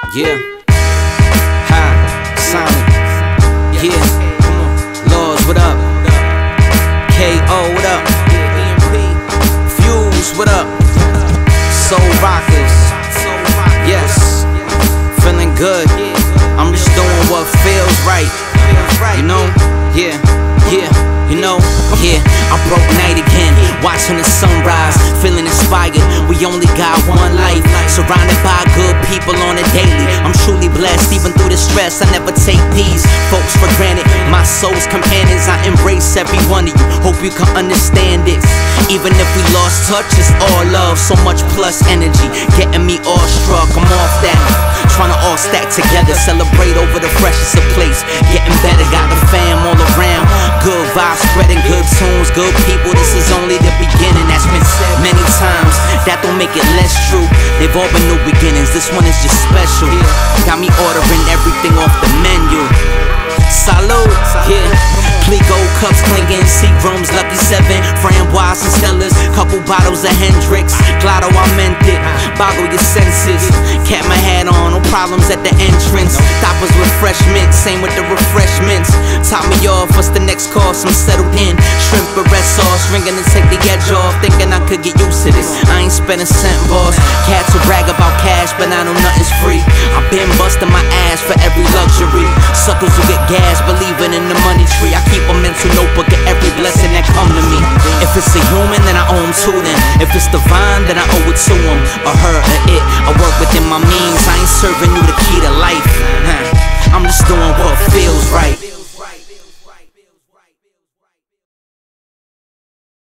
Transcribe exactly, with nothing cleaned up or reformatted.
Yeah. Ha. Sonic. Yeah. Come on. Laws, what up? K O, what up? Fuse, what up? Soul Rockers. Yes. Feeling good. I'm just doing what feels right. You know? Yeah. Yeah. You know, yeah, I broke night again, watching the sunrise, feeling inspired. We only got one life, surrounded by good people on a daily. I'm truly blessed, even through the stress. I never take these folks for granted. My soul's companions, I embrace every one of you. Hope you can understand it. Even if we lost touch, it's all love. So much plus energy, getting me awestruck. I'm off that, trying to all stack together, celebrate over the freshest of place. Getting better, got the fam all around. Good vibes, spreading good tunes, good people. This is only the beginning. That's been said many times, that don't make it less true. They've all been new beginnings, this one is just special. Got me ordering everything off the menu. Salud, yeah. Plico cups clinking, Seagram's, Lucky Seven, Framboise and Stellas, couple bottles of Hendrix, Claro, I meant it. Boggle your senses, kept my hat on, no problems at the entrance. Toppers refreshment, same with the refreshments. Top me off, what's the next course? I'm settled in. Shrimp or red sauce, ringing to take the edge off, thinking I could get used to this. I ain't spend a cent, boss. Cats will brag about cash, but I know nothing's free. I've been busting my ass for every luxury. Suckers who get gas, believing in the money tree. I keep a mental notebook of every blessing that come to me. If it's a human, then I owe him to them. If it's divine, then I owe it to him, or her, or it. I work within my means, I ain't serving you the key to life. I'm just doing what feels right.